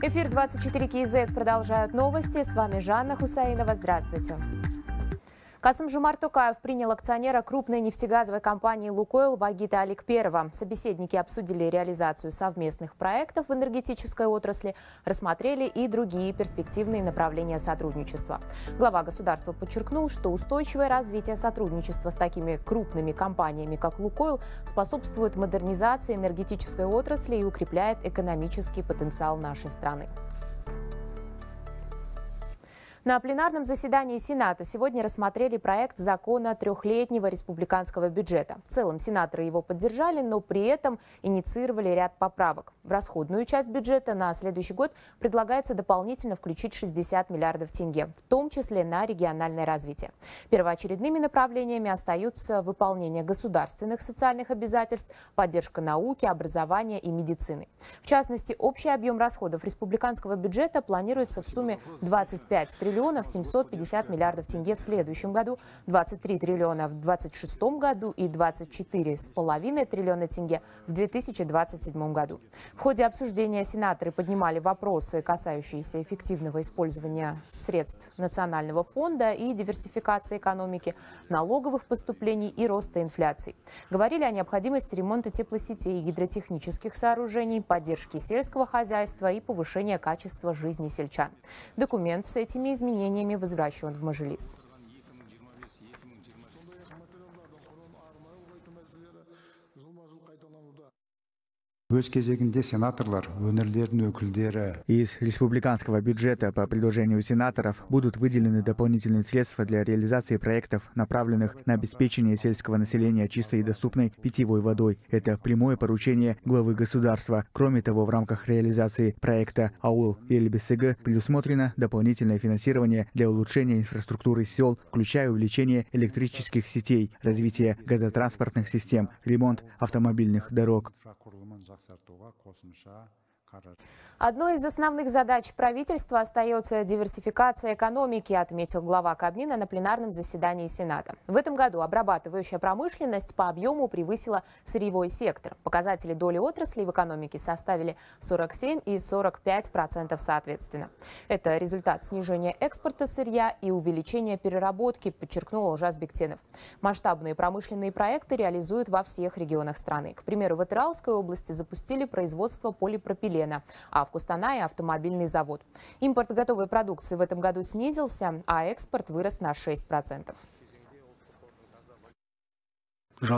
Эфир 24 КЗ продолжают новости. С вами Жанна Хусаинова. Здравствуйте. Касым-Жомарт Токаев принял акционера крупной нефтегазовой компании «Лукойл» Вагита Аликперова. Собеседники обсудили реализацию совместных проектов в энергетической отрасли, рассмотрели и другие перспективные направления сотрудничества. Глава государства подчеркнул, что устойчивое развитие сотрудничества с такими крупными компаниями, как «Лукойл», способствует модернизации энергетической отрасли и укрепляет экономический потенциал нашей страны. На пленарном заседании Сената сегодня рассмотрели проект закона трехлетнего республиканского бюджета. В целом сенаторы его поддержали, но при этом инициировали ряд поправок. В расходную часть бюджета на следующий год предлагается дополнительно включить 60 миллиардов тенге, в том числе на региональное развитие. Первоочередными направлениями остаются выполнение государственных социальных обязательств, поддержка науки, образования и медицины. В частности, общий объем расходов республиканского бюджета планируется в сумме 25 триллионов 750 миллиардов тенге в следующем году, 23 триллиона в 2026 году и 24,5 триллиона тенге в 2027 году. В ходе обсуждения сенаторы поднимали вопросы, касающиеся эффективного использования средств Национального фонда и диверсификации экономики, налоговых поступлений и роста инфляции. Говорили о необходимости ремонта теплосетей и гидротехнических сооружений, поддержки сельского хозяйства и повышения качества жизни сельчан. Документ с этими изменениями возвращен в Мажилис. Өз кезегінде сенаторлар өңірлердің өкілдері из республиканского бюджета по предложению сенаторов будут выделены дополнительные средства для реализации проектов, направленных на обеспечение сельского населения чистой и доступной питьевой водой. Это прямое поручение главы государства. Кроме того, в рамках реализации проекта АУЛ ЕЛБСГ предусмотрено дополнительное финансирование для улучшения инфраструктуры сел, включая увеличение электрических сетей, развитие газотранспортных систем, ремонт автомобильных дорог. Одной из основных задач правительства остается диверсификация экономики, отметил глава Кабмина на пленарном заседании Сената. В этом году обрабатывающая промышленность по объему превысила сырьевой сектор. Показатели доли отраслей в экономике составили 47 и 45% соответственно. Это результат снижения экспорта сырья и увеличения переработки, подчеркнул Ужас Бектенов. Масштабные промышленные проекты реализуют во всех регионах страны. К примеру, в Атырауской области запустили производство полипропилена, а в Кустанае автомобильный завод. Импорт готовой продукции в этом году снизился, а экспорт вырос на 6%. В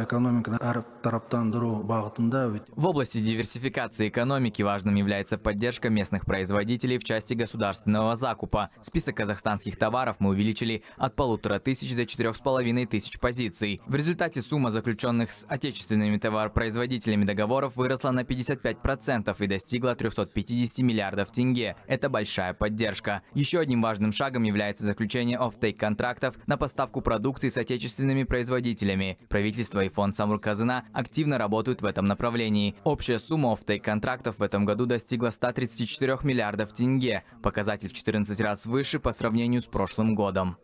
области диверсификации экономики важным является поддержка местных производителей в части государственного закупа. Список казахстанских товаров мы увеличили от 1500 до 4500 позиций. В результате сумма заключенных с отечественными товаропроизводителями договоров выросла на 55% и достигла 350 миллиардов тенге. Это большая поддержка. Еще одним важным шагом является заключение оффтейк-контрактов на поставку продукции с отечественными производителями. Правительство и фонд Самрұқ-Қазына активно работают в этом направлении. Общая сумма оффтейк-контрактов в этом году достигла 134 миллиардов тенге. Показатель в 14 раз выше по сравнению с прошлым годом.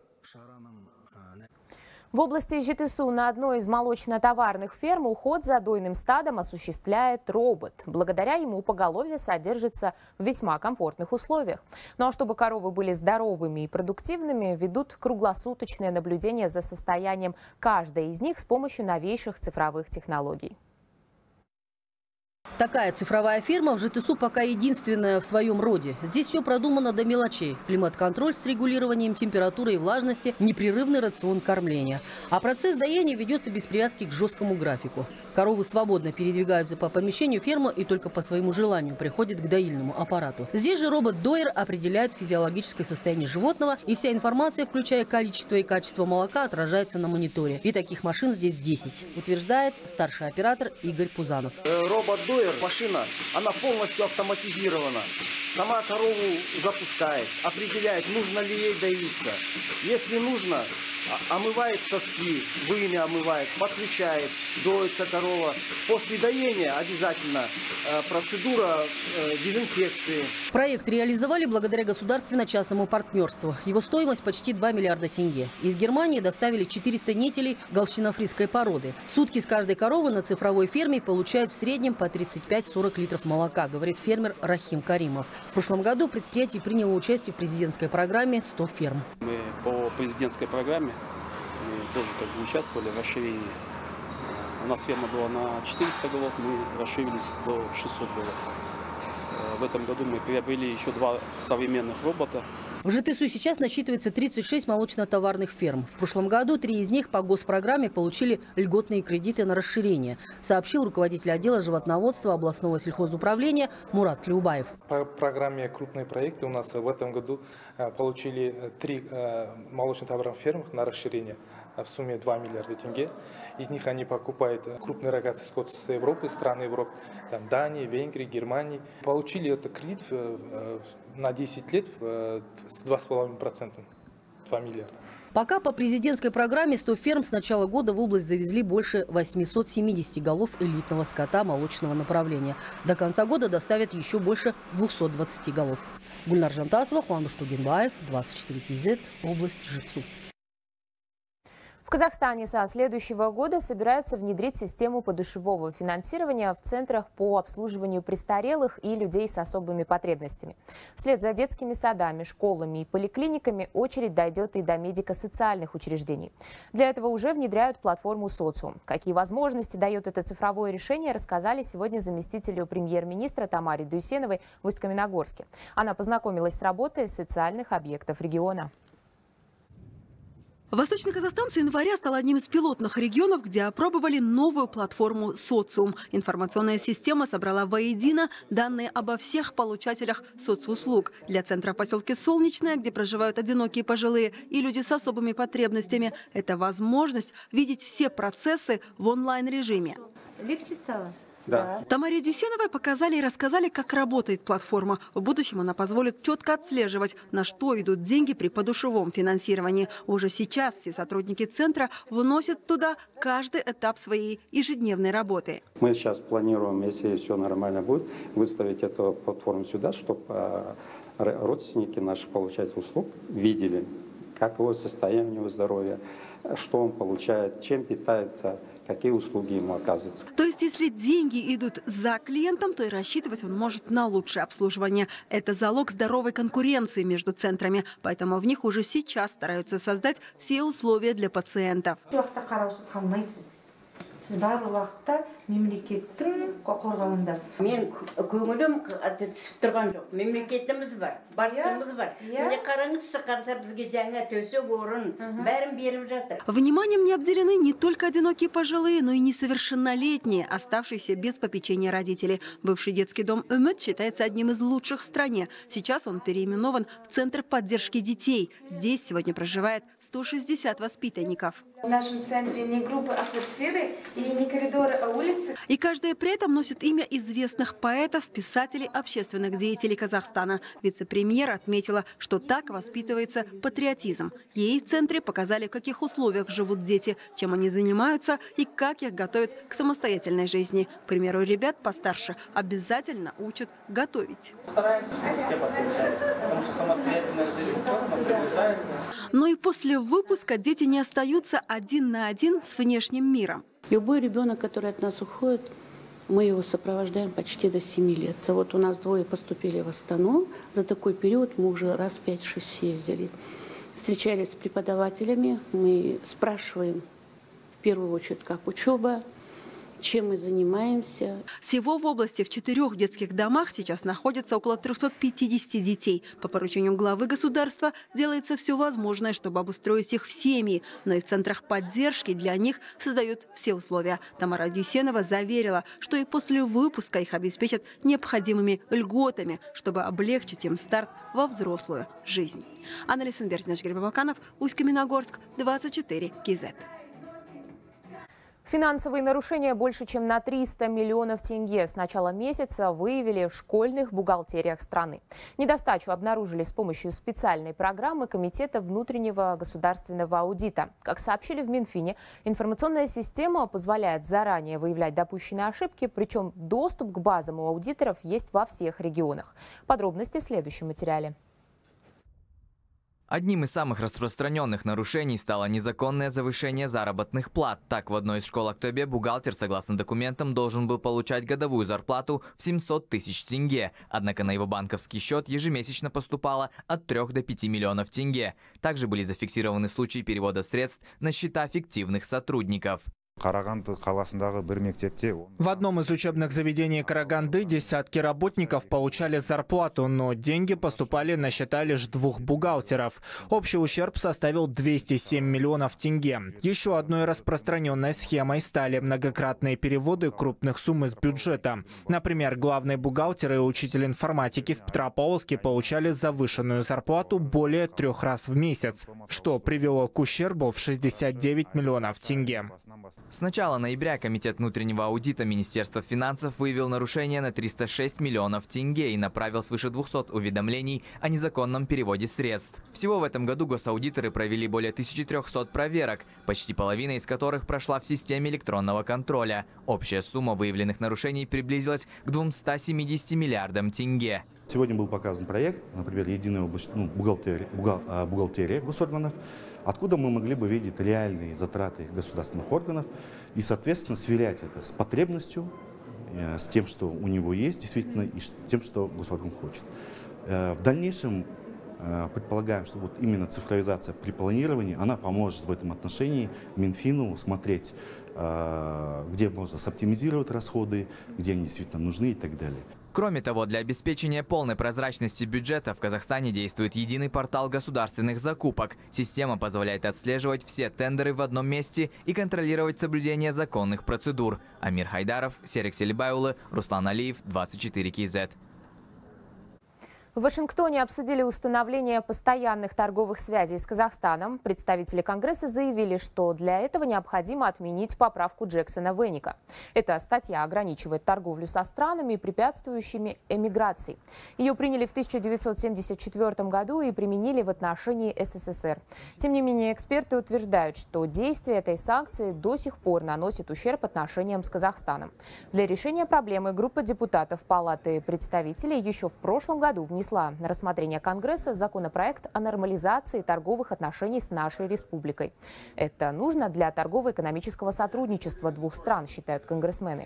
В области ЖТСУ на одной из молочно-товарных ферм уход за дойным стадом осуществляет робот. Благодаря ему поголовье содержится в весьма комфортных условиях. Ну а чтобы коровы были здоровыми и продуктивными, ведут круглосуточное наблюдение за состоянием каждой из них с помощью новейших цифровых технологий. Такая цифровая ферма в ЖТСУ пока единственная в своем роде. Здесь все продумано до мелочей. Климат-контроль с регулированием температуры и влажности, непрерывный рацион кормления. А процесс доения ведется без привязки к жесткому графику. Коровы свободно передвигаются по помещению фермы и только по своему желанию приходят к доильному аппарату. Здесь же робот-дойер определяет физиологическое состояние животного, и вся информация, включая количество и качество молока, отражается на мониторе. И таких машин здесь 10, утверждает старший оператор Игорь Пузанов. Робот-дойер, машина, она полностью автоматизирована. Сама корову запускает, определяет, нужно ли ей доиться. Если нужно, омывает соски, вымя омывает, подключает, доится корова. После доения обязательно процедура дезинфекции. Проект реализовали благодаря государственно-частному партнерству. Его стоимость почти 2 миллиарда тенге. Из Германии доставили 400 нетелей галштино-фрисской породы. В сутки с каждой коровы на цифровой ферме получают в среднем по 35-40 литров молока, говорит фермер Рахим Каримов. В прошлом году предприятие приняло участие в президентской программе «100 ферм». Мы по президентской программе тоже участвовали в расширении. У нас ферма была на 400 голов, мы расширились до 600 голов. В этом году мы приобрели еще 2 современных робота. В ЖТСУ сейчас насчитывается 36 молочно-товарных ферм. В прошлом году 3 из них по госпрограмме получили льготные кредиты на расширение, сообщил руководитель отдела животноводства областного сельхозуправления Мурат Клеубаев. По программе «Крупные проекты» у нас в этом году получили 3 молочно-товарных ферм на расширение в сумме 2 миллиарда тенге. Из них они покупают крупный рогатый скот с Европы, стран Европы, там Дании, Венгрии, Германии. Получили этот кредит на 10 лет с 2,5%, 2 миллиарда. Пока по президентской программе 100 ферм с начала года в область завезли больше 870 голов элитного скота молочного направления. До конца года доставят еще больше 220 голов. Гульнар Жантасова, Куандыш Тугенбаев, 24 КЗ, область Житсу. В Казахстане со следующего года собираются внедрить систему подушевого финансирования в центрах по обслуживанию престарелых и людей с особыми потребностями. Вслед за детскими садами, школами и поликлиниками очередь дойдет и до медико-социальных учреждений. Для этого уже внедряют платформу «Социум». Какие возможности дает это цифровое решение, рассказали сегодня заместителю премьер-министра Тамаре Дюйсеновой в Усть-Каменогорске. Она познакомилась с работой социальных объектов региона. Восточный Казахстан с января стал одним из пилотных регионов, где опробовали новую платформу «Социум». Информационная система собрала воедино данные обо всех получателях соцуслуг. Для центра поселки Солнечное, где проживают одинокие пожилые и люди с особыми потребностями, это возможность видеть все процессы в онлайн-режиме. Легче стало? Да. Тамаре Дюйсеновой показали и рассказали, как работает платформа. В будущем она позволит четко отслеживать, на что идут деньги при подушевом финансировании. Уже сейчас все сотрудники центра вносят туда каждый этап своей ежедневной работы. Мы сейчас планируем, если все нормально будет, выставить эту платформу сюда, чтобы родственники, наши получатели услуг, видели, как его состояние, его здоровья, что он получает, чем питается, какие услуги ему оказываются. То есть, если деньги идут за клиентом, то и рассчитывать он может на лучшее обслуживание. Это залог здоровой конкуренции между центрами. Поэтому в них уже сейчас стараются создать все условия для пациентов. мемлекеттің қорғауындасыз. Мен көңілім түсіп тұрған жоқ. Мемлекетіміз бар, барлығымыз бар. Міне қараңызшы, қарса бізге жаңа төсек орын, бәрін беріп жатыр. Вниманием не обделены не только одинокие пожилые, но и несовершеннолетние, оставшиеся без попечения родителей. Бывший детский дом «Үміт» считается одним из лучших в стране. Сейчас он переименован в Центр поддержки детей. Здесь сегодня проживает 160 воспитанников. В нашем центре не группы, а квартиры и не коридоры, а улицы. И каждая при этом носит имя известных поэтов, писателей, общественных деятелей Казахстана. Вице-премьер отметила, что так воспитывается патриотизм. Ей в центре показали, в каких условиях живут дети, чем они занимаются и как их готовят к самостоятельной жизни. К примеру, ребят постарше обязательно учат готовить. Стараемся, чтобы все подключались, потому что самостоятельная жизнь приближается. Но и после выпуска дети не остаются один на один с внешним миром. Любой ребенок, который от нас уходит, мы его сопровождаем почти до 7 лет. Вот у нас двое поступили в Астану. За такой период мы уже раз 5-6 съездили. Встречались с преподавателями, мы спрашиваем в первую очередь, как учеба, чем мы занимаемся. Всего в области в 4 детских домах сейчас находится около 350 детей. По поручению главы государства делается все возможное, чтобы обустроить их в семьи. Но и в центрах поддержки для них создают все условия. Тамара Дюйсенова заверила, что и после выпуска их обеспечат необходимыми льготами, чтобы облегчить им старт во взрослую жизнь. Анна Лисенберг, Бабаканов, Усть-Каменогорск, 24 КЗ. Финансовые нарушения больше чем на 300 миллионов тенге с начала месяца выявили в школьных бухгалтериях страны. Недостачу обнаружили с помощью специальной программы Комитета внутреннего государственного аудита. Как сообщили в Минфине, информационная система позволяет заранее выявлять допущенные ошибки, причем доступ к базам у аудиторов есть во всех регионах. Подробности в следующем материале. Одним из самых распространенных нарушений стало незаконное завышение заработных плат. Так, в одной из школ Актобе бухгалтер, согласно документам, должен был получать годовую зарплату в 700 тысяч тенге. Однако на его банковский счет ежемесячно поступало от 3 до 5 миллионов тенге. Также были зафиксированы случаи перевода средств на счета фиктивных сотрудников. В одном из учебных заведений Караганды десятки работников получали зарплату, но деньги поступали на счета лишь 2 бухгалтеров. Общий ущерб составил 207 миллионов тенге. Еще одной распространенной схемой стали многократные переводы крупных сумм из бюджета. Например, главный бухгалтер и учитель информатики в Петропавловске получали завышенную зарплату более 3 раз в месяц, что привело к ущербу в 69 миллионов тенге. С начала ноября Комитет внутреннего аудита Министерства финансов выявил нарушения на 306 миллионов тенге и направил свыше 200 уведомлений о незаконном переводе средств. Всего в этом году госаудиторы провели более 1300 проверок, почти половина из которых прошла в системе электронного контроля. Общая сумма выявленных нарушений приблизилась к 270 миллиардам тенге. Сегодня был показан проект, например, единая бухгалтерия госорганов, откуда мы могли бы видеть реальные затраты государственных органов и, соответственно, сверять это с потребностью, с тем, что у него есть действительно, и с тем, что госорган хочет. В дальнейшем предполагаем, что вот именно цифровизация при планировании, она поможет в этом отношении Минфину смотреть, где можно соптимизировать расходы, где они действительно нужны и так далее. Кроме того, для обеспечения полной прозрачности бюджета в Казахстане действует единый портал государственных закупок. Система позволяет отслеживать все тендеры в одном месте и контролировать соблюдение законных процедур. Амир Хайдаров, Серик Селибайулы, Руслан Алиев, 24 КЗ. В Вашингтоне обсудили установление постоянных торговых связей с Казахстаном. Представители Конгресса заявили, что для этого необходимо отменить поправку Джексона-Веника. Эта статья ограничивает торговлю со странами, препятствующими эмиграции. Ее приняли в 1974 году и применили в отношении СССР. Тем не менее, эксперты утверждают, что действие этой санкции до сих пор наносит ущерб отношениям с Казахстаном. Для решения проблемы группа депутатов Палаты представителей еще в прошлом году внесла на рассмотрение Конгресса законопроект о нормализации торговых отношений с нашей республикой. Это нужно для торгово-экономического сотрудничества двух стран, считают конгрессмены.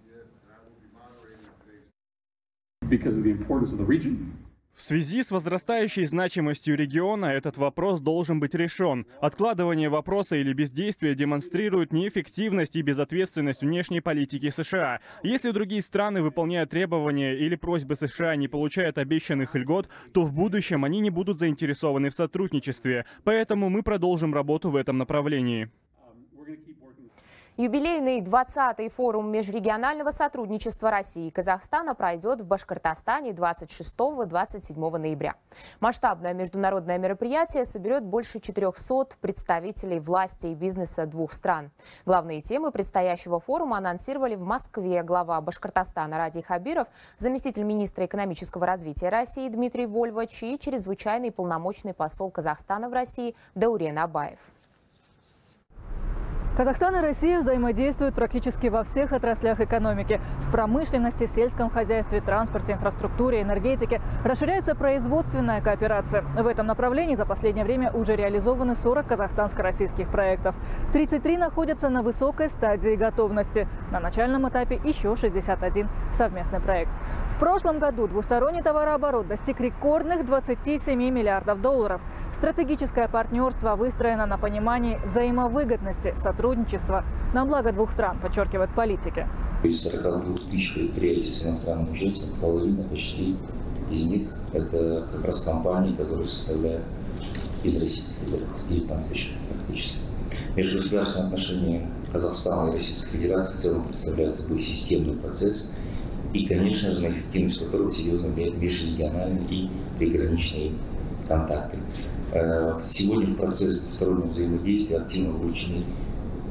В связи с возрастающей значимостью региона этот вопрос должен быть решен. Откладывание вопроса или бездействие демонстрирует неэффективность и безответственность внешней политики США. Если другие страны выполняют требования или просьбы США не получают обещанных льгот, то в будущем они не будут заинтересованы в сотрудничестве. Поэтому мы продолжим работу в этом направлении. Юбилейный 20-й форум межрегионального сотрудничества России и Казахстана пройдет в Башкортостане 26-27 ноября. Масштабное международное мероприятие соберет больше 400 представителей власти и бизнеса двух стран. Главные темы предстоящего форума анонсировали в Москве глава Башкортостана Радий Хабиров, заместитель министра экономического развития России Дмитрий Вольвач и чрезвычайный полномочный посол Казахстана в России Даурен Абаев. Казахстан и Россия взаимодействуют практически во всех отраслях экономики. В промышленности, сельском хозяйстве, транспорте, инфраструктуре, энергетике. Расширяется производственная кооперация. В этом направлении за последнее время уже реализованы 40 казахстанско-российских проектов. 33 находятся на высокой стадии готовности. На начальном этапе еще 61 совместный проект. В прошлом году двусторонний товарооборот достиг рекордных 27 миллиардов долларов. Стратегическое партнерство выстроено на понимании взаимовыгодности сотрудничества на благо двух стран, подчеркивают политики. Из 42 тысяч предприятий с иностранным участием половина почти из них это как раз компании, которые составляют из Российской Федерации, 19 тысяч практически. Межгосударственные отношения Казахстана и Российской Федерации в целом представляют собой системный процесс, и, конечно же, на эффективность которого серьезно влияют межрегиональные и приграничные контакты. Сегодня в процесс двустороннего взаимодействия активно вовлечены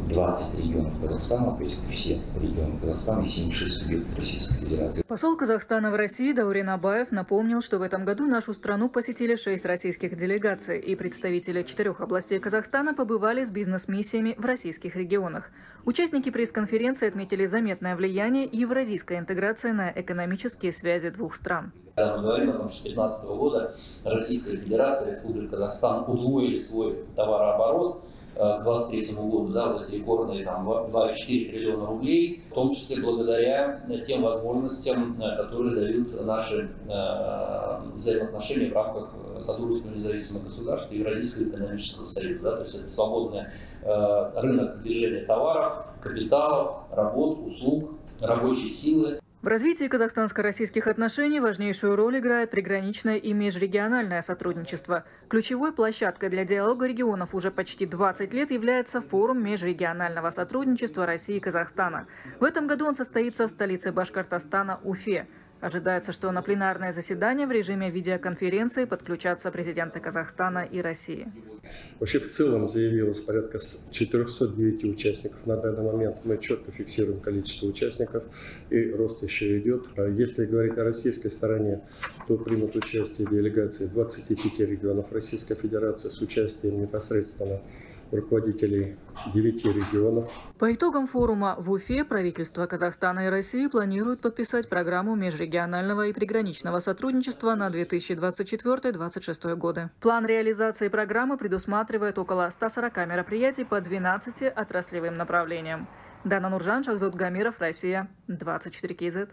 20 регионов Казахстана, то есть все регионы Казахстана и 76 субъектов Российской Федерации. Посол Казахстана в России Даурен Абаев напомнил, что в этом году нашу страну посетили 6 российских делегаций, и представители 4 областей Казахстана побывали с бизнес-миссиями в российских регионах. Участники пресс-конференции отметили заметное влияние евразийской интеграции на экономические связи двух стран. Мы говорим о том, что с 2015 года Российская Федерация, Республика Казахстан удвоили свой товарооборот к 2023 году, да, вот эти рекордные 2,4 триллиона рублей, в том числе благодаря тем возможностям, которые дают наши взаимоотношения в рамках Содружества независимых государств и Евразийского экономического союза. Да, то есть это свободный рынок движения товаров, капиталов, работ, услуг, рабочей силы. В развитии казахстанско-российских отношений важнейшую роль играет приграничное и межрегиональное сотрудничество. Ключевой площадкой для диалога регионов уже почти 20 лет является форум межрегионального сотрудничества России и Казахстана. В этом году он состоится в столице Башкортостана, Уфе. Ожидается, что на пленарное заседание в режиме видеоконференции подключатся президенты Казахстана и России. Вообще в целом заявилось порядка 409 участников. На данный момент мы четко фиксируем количество участников, и рост еще идет. Если говорить о российской стороне, то примут участие делегации 25 регионов Российской Федерации с участием непосредственно руководителей 9 регионов. По итогам форума в Уфе правительства Казахстана и России планируют подписать программу межрегионального и приграничного сотрудничества на 2024-2026 годы. План реализации программы предусматривает около 140 мероприятий по 12 отраслевым направлениям. Дана Нуржан, Шахзод Гамиров, Россия, 24 КЗ.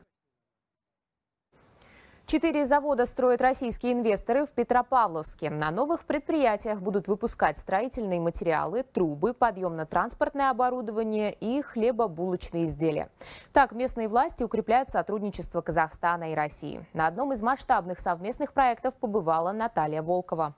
4 завода строят российские инвесторы в Петропавловске. На новых предприятиях будут выпускать строительные материалы, трубы, подъемно-транспортное оборудование и хлебобулочные изделия. Так, местные власти укрепляют сотрудничество Казахстана и России. На одном из масштабных совместных проектов побывала Наталья Волкова.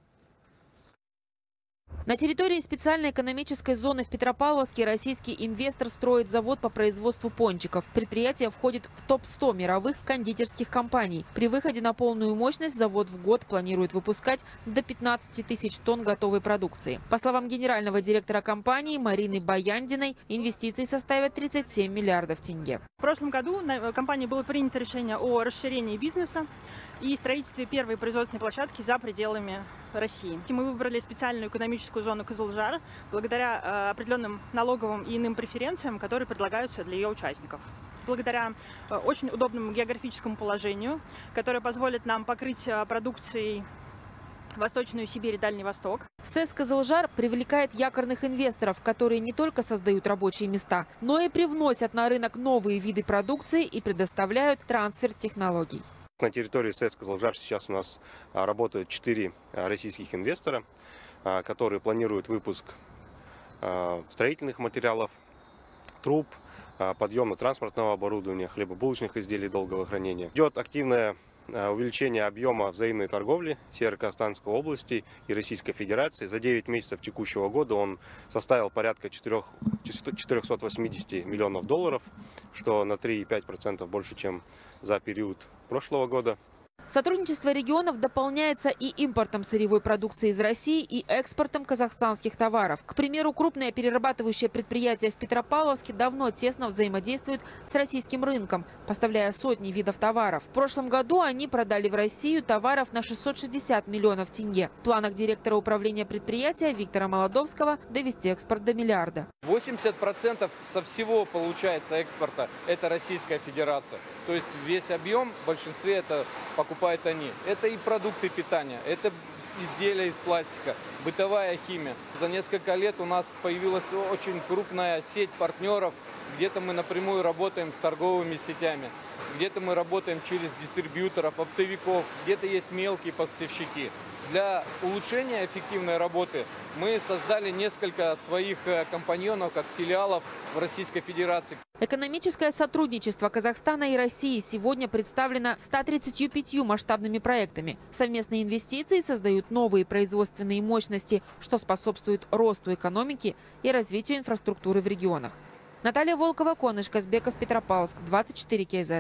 На территории специальной экономической зоны в Петропавловске российский инвестор строит завод по производству пончиков. Предприятие входит в топ-100 мировых кондитерских компаний. При выходе на полную мощность завод в год планирует выпускать до 15 тысяч тонн готовой продукции. По словам генерального директора компании Марины Баяндиной, инвестиции составят 37 миллиардов тенге. В прошлом году на компании было принято решение о расширении бизнеса и строительстве первой производственной площадки за пределами России. Мы выбрали специальную экономическую зону Кызылжар благодаря определенным налоговым и иным преференциям, которые предлагаются для ее участников. Благодаря очень удобному географическому положению, которое позволит нам покрыть продукцией Восточную Сибирь и Дальний Восток. СЭС «Кызылжар» привлекает якорных инвесторов, которые не только создают рабочие места, но и привносят на рынок новые виды продукции и предоставляют трансфер технологий. На территории СЭС «Кызылжар» сейчас у нас работают 4 российских инвестора, которые планируют выпуск строительных материалов, труб, подъемно-транспортного оборудования, хлебобулочных изделий долгого хранения. Идет активное увеличение объема взаимной торговли Северо-Казахстанской области и Российской Федерации. За 9 месяцев текущего года он составил порядка 480 миллионов долларов, что на 3,5% больше, чем за период прошлого года. Сотрудничество регионов дополняется и импортом сырьевой продукции из России, и экспортом казахстанских товаров. К примеру, крупное перерабатывающее предприятие в Петропавловске давно тесно взаимодействует с российским рынком, поставляя сотни видов товаров. В прошлом году они продали в Россию товаров на 660 миллионов тенге. В планах директора управления предприятия Виктора Молодовского довести экспорт до миллиарда. 80% со всего получается экспорта – это Российская Федерация. То есть весь объем в большинстве это покупают они. Это и продукты питания, это изделия из пластика, бытовая химия. За несколько лет у нас появилась очень крупная сеть партнеров. Где-то мы напрямую работаем с торговыми сетями, где-то мы работаем через дистрибьюторов, оптовиков, где-то есть мелкие поставщики. Для улучшения эффективной работы мы создали несколько своих компаньонов, как филиалов в Российской Федерации. Экономическое сотрудничество Казахстана и России сегодня представлено 135 масштабными проектами. Совместные инвестиции создают новые производственные мощности, что способствует росту экономики и развитию инфраструктуры в регионах. Наталья Волкова, Коныш Казбеков, Петропавловск, 24 КЗ.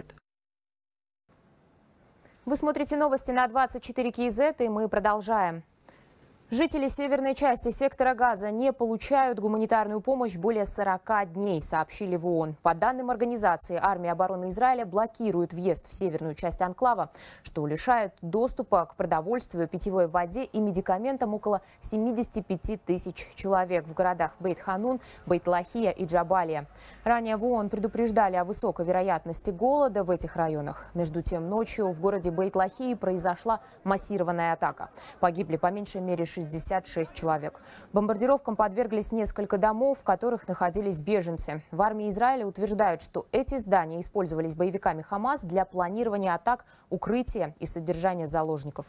Вы смотрите новости на 24 КЗ, и мы продолжаем. Жители северной части сектора Газа не получают гуманитарную помощь более 40 дней, сообщили в ООН. По данным организации, армия обороны Израиля блокирует въезд в северную часть анклава, что лишает доступа к продовольствию, питьевой воде и медикаментам около 75 тысяч человек в городах Бейт-Ханун, Бейт-Лахия и Джабалия. Ранее в ООН предупреждали о высокой вероятности голода в этих районах. Между тем, ночью в городе Бейт-Лахии произошла массированная атака. Погибли по меньшей мере 66 человек. Бомбардировкам подверглись несколько домов, в которых находились беженцы. В армии Израиля утверждают, что эти здания использовались боевиками Хамас для планирования атак, укрытия и содержания заложников.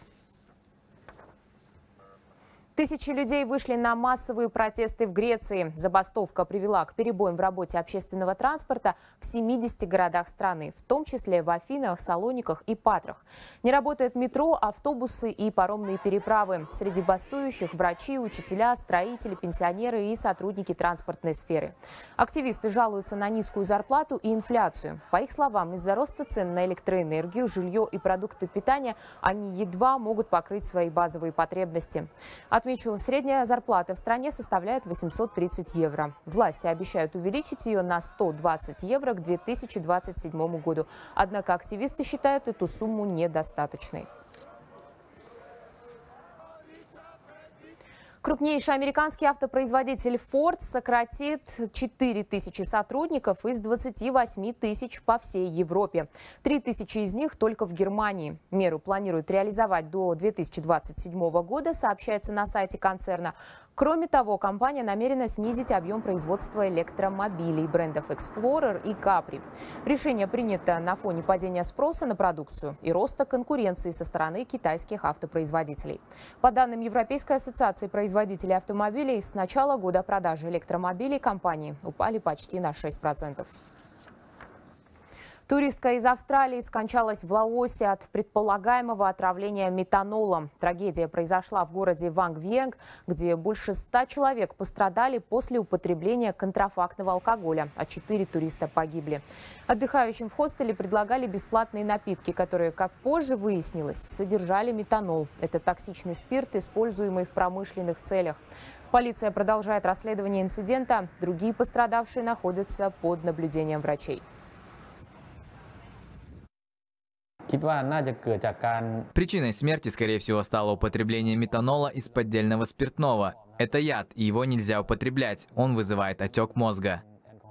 Тысячи людей вышли на массовые протесты в Греции. Забастовка привела к перебоям в работе общественного транспорта в 70 городах страны, в том числе в Афинах, Салониках и Патрах. Не работает метро, автобусы и паромные переправы. Среди бастующих врачи, учителя, строители, пенсионеры и сотрудники транспортной сферы. Активисты жалуются на низкую зарплату и инфляцию. По их словам, из-за роста цен на электроэнергию, жилье и продукты питания они едва могут покрыть свои базовые потребности. Отмечу, средняя зарплата в стране составляет 830 евро. Власти обещают увеличить ее на 120 евро к 2027 году. Однако активисты считают эту сумму недостаточной. Крупнейший американский автопроизводитель Ford сократит 4000 сотрудников из 28 тысяч по всей Европе. 3000 из них только в Германии. Меру планируют реализовать до 2027 года, сообщается на сайте концерна. Кроме того, компания намерена снизить объем производства электромобилей брендов Explorer и Capri. Решение принято на фоне падения спроса на продукцию и роста конкуренции со стороны китайских автопроизводителей. По данным Европейской ассоциации производителей автомобилей, с начала года продажи электромобилей компании упали почти на 6%. Туристка из Австралии скончалась в Лаосе от предполагаемого отравления метанолом. Трагедия произошла в городе Вангвиенг, где больше 100 человек пострадали после употребления контрафактного алкоголя, а 4 туриста погибли. Отдыхающим в хостеле предлагали бесплатные напитки, которые, как позже выяснилось, содержали метанол. Это токсичный спирт, используемый в промышленных целях. Полиция продолжает расследование инцидента. Другие пострадавшие находятся под наблюдением врачей. Причиной смерти, скорее всего, стало употребление метанола из поддельного спиртного. Это яд, и его нельзя употреблять. Он вызывает отек мозга.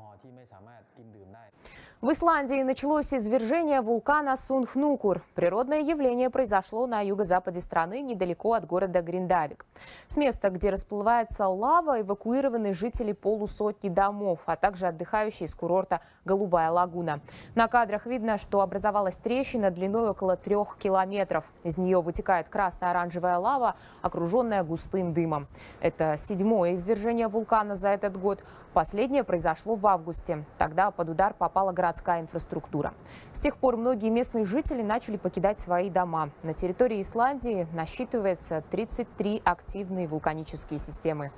В Исландии началось извержение вулкана Сунхнукур. Природное явление произошло на юго-западе страны, недалеко от города Гриндавик. С места, где расплывается лава, эвакуированы жители полусотни домов, а также отдыхающие с курорта Голубая лагуна. На кадрах видно, что образовалась трещина длиной около 3 километров. Из нее вытекает красно-оранжевая лава, окруженная густым дымом. Это 7-е извержение вулкана за этот год. Последнее произошло в августе. Тогда под удар попала городская инфраструктура. С тех пор многие местные жители начали покидать свои дома. На территории Исландии насчитывается 33 активные вулканические системы.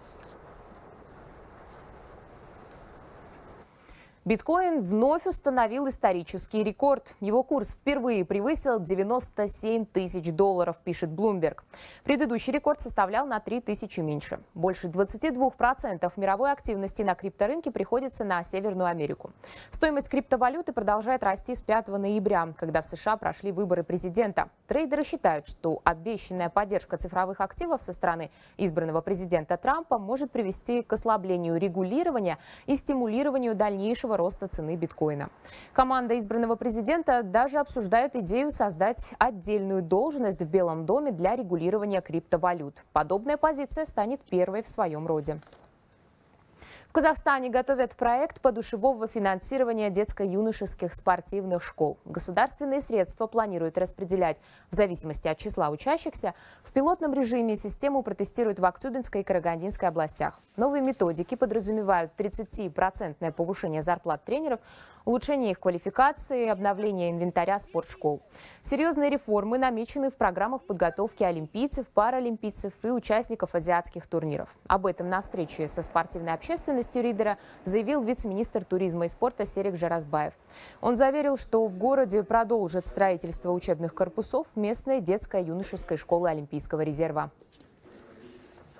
Биткоин вновь установил исторический рекорд. Его курс впервые превысил 97 тысяч долларов, пишет Bloomberg. Предыдущий рекорд составлял на 3 тысячи меньше. Больше 22% мировой активности на крипторынке приходится на Северную Америку. Стоимость криптовалюты продолжает расти с 5 ноября, когда в США прошли выборы президента. Трейдеры считают, что обещанная поддержка цифровых активов со стороны избранного президента Трампа может привести к ослаблению регулирования и стимулированию дальнейшего роста цены биткоина. Команда избранного президента даже обсуждает идею создать отдельную должность в Белом доме для регулирования криптовалют. Подобная позиция станет первой в своем роде. В Казахстане готовят проект подушевого финансирования детско-юношеских спортивных школ. Государственные средства планируют распределять в зависимости от числа учащихся. В пилотном режиме систему протестируют в Актюбинской и Карагандинской областях. Новые методики подразумевают 30% повышение зарплат тренеров, улучшение их квалификации, обновление инвентаря спортшкол. Серьезные реформы намечены в программах подготовки олимпийцев, паралимпийцев и участников азиатских турниров. Об этом на встрече со спортивной общественностью Ридера заявил вице-министр туризма и спорта Серик Жаразбаев. Он заверил, что в городе продолжат строительство учебных корпусов местной детской юношеской школы Олимпийского резерва.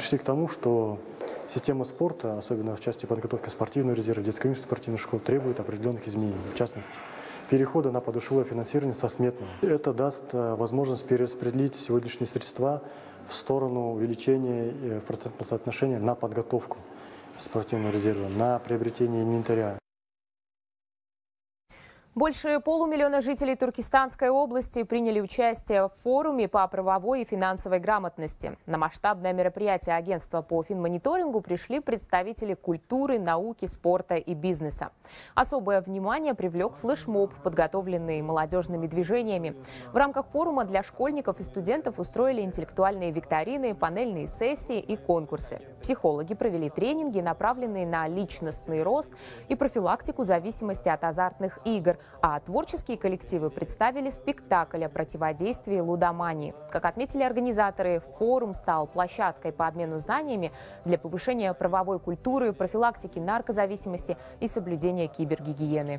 пришли к тому, что система спорта, особенно в части подготовки спортивного резерва, детской спортивной школы, требует определенных изменений. В частности, перехода на подушевое финансирование со сметным. Это даст возможность перераспределить сегодняшние средства в сторону увеличения в процентном соотношении на подготовку спортивного резерва, на приобретение инвентаря. Больше полумиллиона жителей Туркестанской области приняли участие в форуме по правовой и финансовой грамотности. На масштабное мероприятие агентства по финмониторингу пришли представители культуры, науки, спорта и бизнеса. Особое внимание привлек флешмоб, подготовленный молодежными движениями. В рамках форума для школьников и студентов устроили интеллектуальные викторины, панельные сессии и конкурсы. Психологи провели тренинги, направленные на личностный рост и профилактику зависимости от азартных игр. А творческие коллективы представили спектакль о противодействии лудомании. Как отметили организаторы, форум стал площадкой по обмену знаниями для повышения правовой культуры, профилактики наркозависимости и соблюдения кибергигиены.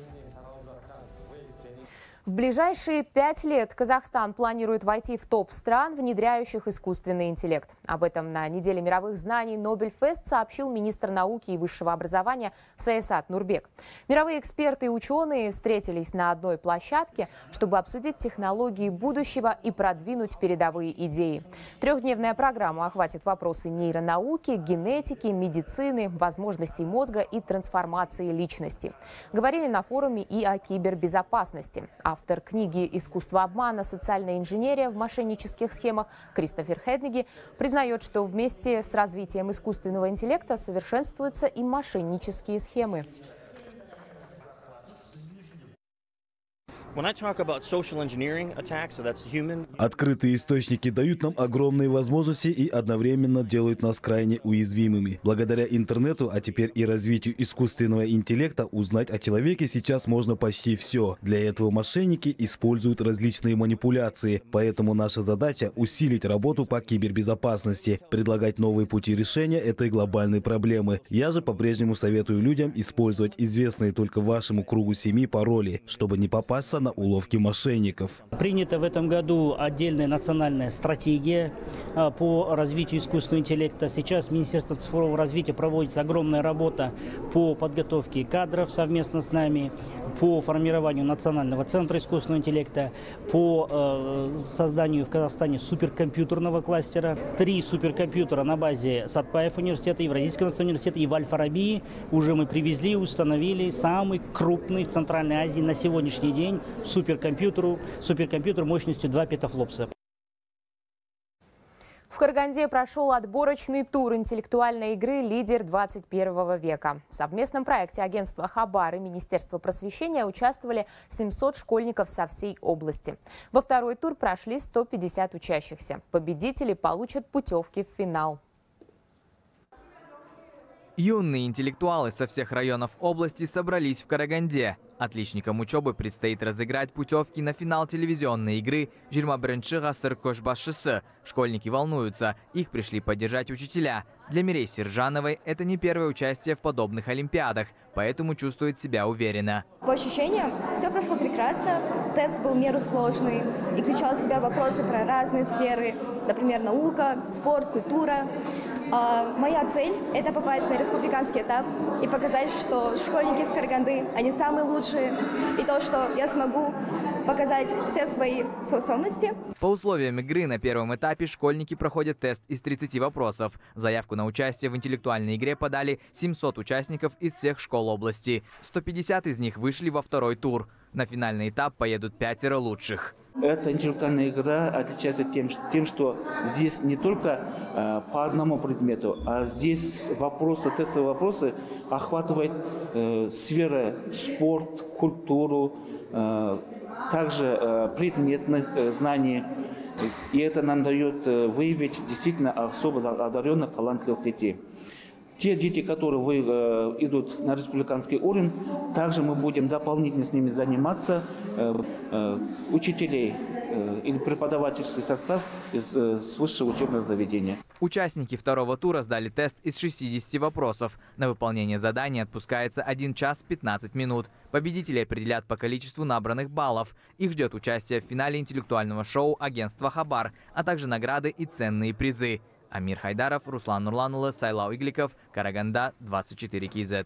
В ближайшие 5 лет Казахстан планирует войти в топ стран, внедряющих искусственный интеллект. Об этом на неделе мировых знаний Нобель-фест сообщил министр науки и высшего образования Саясат Нурбек. Мировые эксперты и ученые встретились на одной площадке, чтобы обсудить технологии будущего и продвинуть передовые идеи. Трехдневная программа охватит вопросы нейронауки, генетики, медицины, возможностей мозга и трансформации личности. Говорили на форуме и о кибербезопасности. Автор книги «Искусство обмана. Социальная инженерия в мошеннических схемах» Кристофер Хедниги признает, что вместе с развитием искусственного интеллекта совершенствуются и мошеннические схемы. Открытые источники дают нам огромные возможности и одновременно делают нас крайне уязвимыми. Благодаря интернету, а теперь и развитию искусственного интеллекта, узнать о человеке сейчас можно почти все. Для этого мошенники используют различные манипуляции. Поэтому наша задача – усилить работу по кибербезопасности, предлагать новые пути решения этой глобальной проблемы. Я же по-прежнему советую людям использовать известные только вашему кругу семьи пароли, чтобы не попасться на уловки мошенников. Принята в этом году отдельная национальная стратегия по развитию искусственного интеллекта. Сейчас Министерство цифрового развития проводится огромная работа по подготовке кадров совместно с нами, по формированию Национального центра искусственного интеллекта, по созданию в Казахстане суперкомпьютерного кластера. 3 суперкомпьютера на базе Сатпаев университета, Евразийского университета и в Аль-Фараби уже мы привезли, установили самый крупный в Центральной Азии на сегодняшний день суперкомпьютер мощностью 2 петафлопса. В Караганде прошел отборочный тур интеллектуальной игры «Лидер 21 века». В совместном проекте агентства «Хабар» и Министерства просвещения участвовали 700 школьников со всей области. Во второй тур прошли 150 учащихся. Победители получат путевки в финал. Юные интеллектуалы со всех районов области собрались в Караганде. Отличникам учебы предстоит разыграть путевки на финал телевизионной игры «Жирма-бірінші ғасыр көшбасшысы». Школьники волнуются, их пришли поддержать учителя. Для Мирей Сержановой это не первое участие в подобных олимпиадах, поэтому чувствует себя уверенно. По ощущениям, все прошло прекрасно. Тест был в меру сложный и включал в себя вопросы про разные сферы, например, наука, спорт, культура. Моя цель – это попасть на республиканский этап и показать, что школьники из Караганды, они самые лучшие, и то, что я смогу показать все свои способности. По условиям игры на первом этапе школьники проходят тест из 30 вопросов. Заявку на участие в интеллектуальной игре подали 700 участников из всех школ области. 150 из них вышли во второй тур. На финальный этап поедут 5 лучших. Эта интеллектуальная игра отличается тем, что здесь не только по одному предмету, а здесь тестовые вопросы охватывают сферы спорт, культуру, также предметных знаний. И это нам дает выявить действительно особо одаренных, талантливых детей. Те дети, которые идут на республиканский уровень, также мы будем дополнительно с ними заниматься. Учителей или преподавательский состав из высшего учебного заведения. Участники второго тура сдали тест из 60 вопросов. На выполнение задания отпускается 1 час 15 минут. Победители определят по количеству набранных баллов. Их ждет участие в финале интеллектуального шоу агентства «Хабар», а также награды и ценные призы. Амир Хайдаров, Руслан Нурланұлы, Сайлау Игликов, Караганда, 24 КЗ.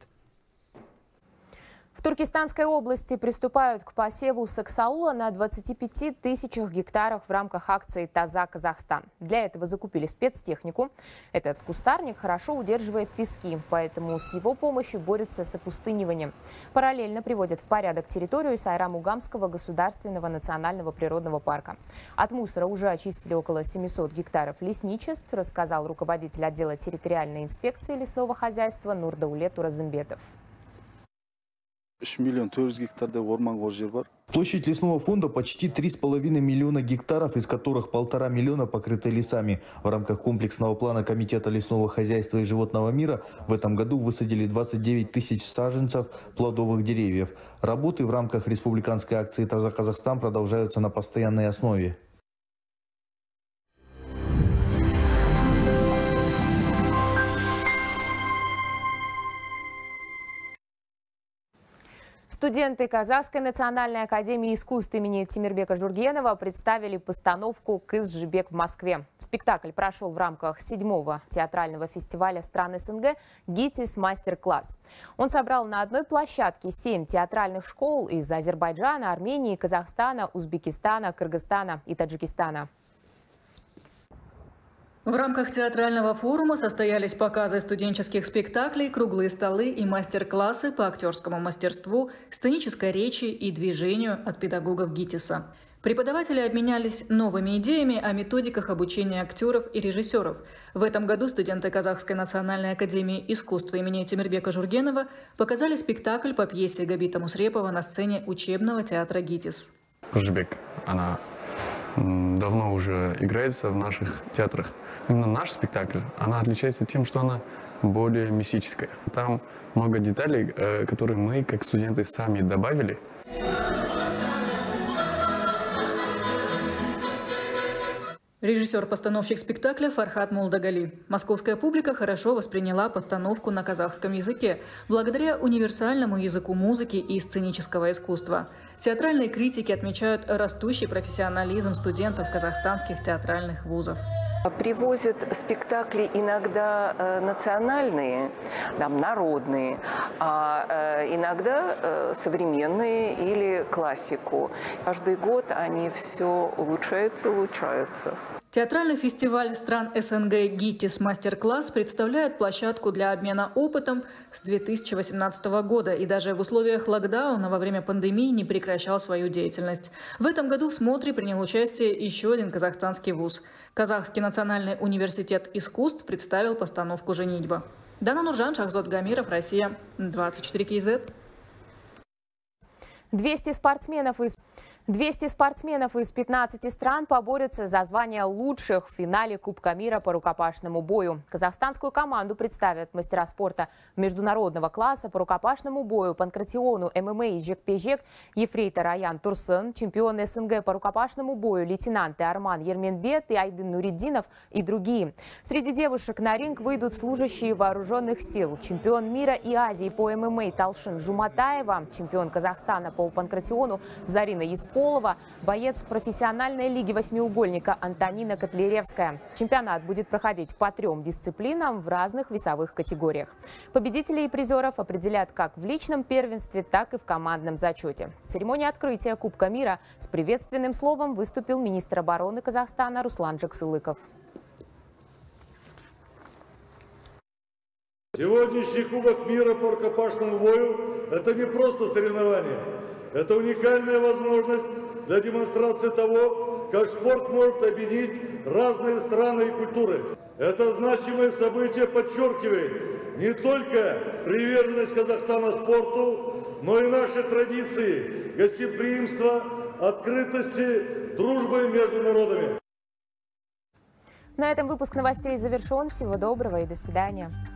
В Туркестанской области приступают к посеву саксаула на 25 тысячах гектарах в рамках акции «Таза Казахстан». Для этого закупили спецтехнику. Этот кустарник хорошо удерживает пески, поэтому с его помощью борются с опустыниванием. Параллельно приводят в порядок территорию Сайрам-Угамского государственного национального природного парка. От мусора уже очистили около 700 гектаров лесничеств, рассказал руководитель отдела территориальной инспекции лесного хозяйства Нурдаулет Уразымбетов. Площадь лесного фонда почти 3,5 миллиона гектаров, из которых 1,5 миллиона покрыты лесами. В рамках комплексного плана Комитета лесного хозяйства и животного мира в этом году высадили 29 тысяч саженцев плодовых деревьев. Работы в рамках республиканской акции «Таза Казахстан» продолжаются на постоянной основе. Студенты Казахской национальной академии искусств имени Темирбека Жургенова представили постановку «Кыз-Жибек» в Москве. Спектакль прошел в рамках 7-го театрального фестиваля стран СНГ «ГИТИС Мастер-класс». Он собрал на одной площадке 7 театральных школ из Азербайджана, Армении, Казахстана, Узбекистана, Кыргызстана и Таджикистана. В рамках театрального форума состоялись показы студенческих спектаклей, круглые столы и мастер-классы по актерскому мастерству, сценической речи и движению от педагогов ГИТИСа. Преподаватели обменялись новыми идеями о методиках обучения актеров и режиссеров. В этом году студенты Казахской национальной академии искусств имени Темирбека Жургенова показали спектакль по пьесе Габита Мусрепова на сцене учебного театра ГИТИС. «Кыз-Жибек», она давно уже играется в наших театрах. Именно наш спектакль, она отличается тем, что она более мистическая. Там много деталей, которые мы, как студенты, сами добавили. Режиссер-постановщик спектакля Фархат Молдагали. Московская публика хорошо восприняла постановку на казахском языке, благодаря универсальному языку музыки и сценического искусства. Театральные критики отмечают растущий профессионализм студентов казахстанских театральных вузов. Привозят спектакли иногда национальные, народные, а иногда современные или классику. Каждый год они все улучшаются и улучшаются. Театральный фестиваль стран СНГ «ГИТИС Мастер-класс» представляет площадку для обмена опытом с 2018 года и даже в условиях локдауна во время пандемии не прекращал свою деятельность. В этом году в смотре принял участие еще один казахстанский вуз. Казахский национальный университет искусств представил постановку «Женитьба». Дана Нуржан, Шахзод Гамиров, Россия, 24 КЗ. 200 спортсменов из 15 стран поборются за звание лучших в финале Кубка мира по рукопашному бою. Казахстанскую команду представят мастера спорта международного класса по рукопашному бою, панкратиону, ММА и жекпе-жек ефрейтор Аян Турсын, чемпион СНГ по рукопашному бою, лейтенанты Арман Ерменбет и Айдын Нуриддинов и другие. Среди девушек на ринг выйдут служащие вооруженных сил, чемпион мира и Азии по ММА Талшин Жуматаева, чемпион Казахстана по панкратиону Зарина Есполова, боец профессиональной лиги восьмиугольника Антонина Котляревская. Чемпионат будет проходить по 3 дисциплинам в разных весовых категориях. Победителей и призеров определят как в личном первенстве, так и в командном зачете. В церемонии открытия Кубка мира с приветственным словом выступил министр обороны Казахстана Руслан Джаксылыков. Сегодняшний Кубок мира по рукопашному бою – это не просто соревнование. Это уникальная возможность для демонстрации того, как спорт может объединить разные страны и культуры. Это значимое событие подчеркивает не только приверженность Казахстана спорту, но и наши традиции гостеприимства, открытости, дружбы между народами. На этом выпуск новостей завершен. Всего доброго и до свидания.